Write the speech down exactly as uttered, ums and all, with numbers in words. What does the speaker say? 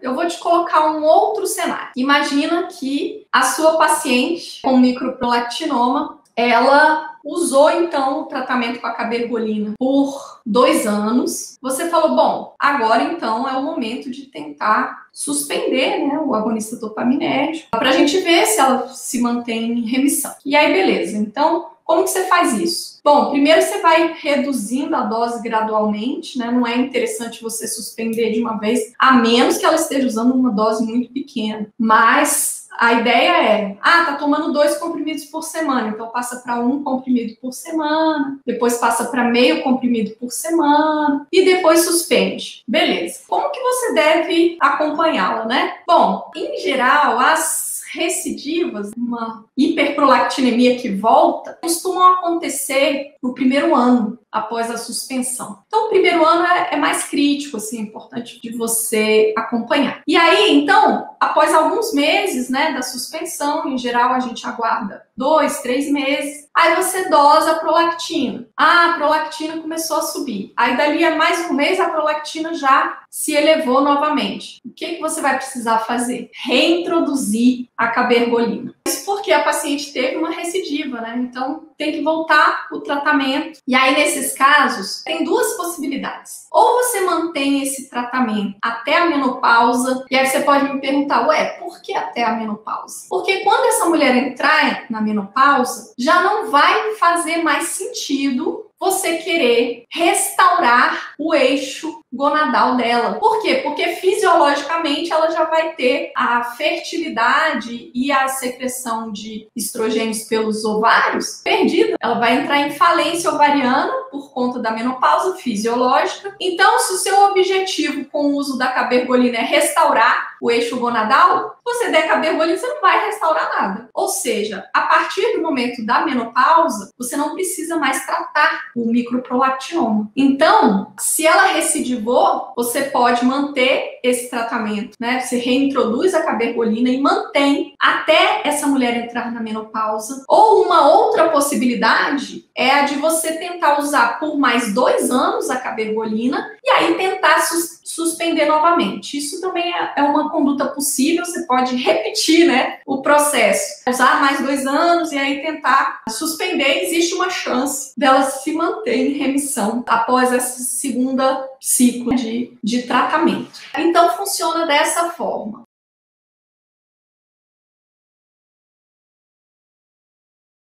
eu vou te colocar um outro cenário. Imagina que a sua paciente com microprolactinoma, ela usou então o tratamento com a cabergolina por dois anos. Você falou, bom, agora então é o momento de tentar suspender, né, o agonista dopaminérgico para a gente ver se ela se mantém em remissão. E aí, beleza. Então, como que você faz isso? Bom, primeiro você vai reduzindo a dose gradualmente, né? Não é interessante você suspender de uma vez, a menos que ela esteja usando uma dose muito pequena. Mas a ideia é, ah, tá tomando dois comprimidos por semana, então passa para um comprimido por semana, depois passa para meio comprimido por semana e depois suspende. Beleza. Como que você deve acompanhá-la, né? Bom, em geral, as recidivas, uma hiperprolactinemia que volta, costumam acontecer no primeiro ano após a suspensão. Então, o primeiro ano é, é mais crítico, assim, é importante de você acompanhar. E aí, então, após alguns meses, né, da suspensão, em geral a gente aguarda dois, três meses, aí você dosa a prolactina. Ah, a prolactina começou a subir. Aí, dali a mais um mês, a prolactina já se elevou novamente. O que, que você vai precisar fazer? Reintroduzir a cabergolina. Isso porque a paciente teve uma recidiva, né? Então, tem que voltar o tratamento. E aí, nesses casos, tem duas possibilidades. Ou você mantém esse tratamento até a menopausa, e aí você pode me perguntar, ué, por que até a menopausa? Porque quando essa mulher entrar na menopausa, já não vai fazer mais sentido você querer restaurar o eixo gonadal dela. Por quê? Porque fisiologicamente ela já vai ter a fertilidade e a secreção de estrogênios pelos ovários perdida. Ela vai entrar em falência ovariana por conta da menopausa fisiológica. Então, se o seu objetivo com o uso da cabergolina é restaurar o eixo gonadal, se você der cabergolina, você não vai restaurar nada. Ou seja, a partir do momento da menopausa, você não precisa mais tratar o microprolactinoma. Então, se ela recidivou, você pode manter esse tratamento, né? Você reintroduz a cabergolina e mantém até essa mulher entrar na menopausa. Ou uma outra possibilidade é a de você tentar usar por mais dois anos a cabergolina e aí tentar sus suspender novamente. Isso também é, é uma conduta possível, você pode repetir, né, o processo. Usar mais dois anos e aí tentar suspender, existe uma chance dela se manter em remissão após essa segunda ciclo de, de tratamento. Então, funciona dessa forma.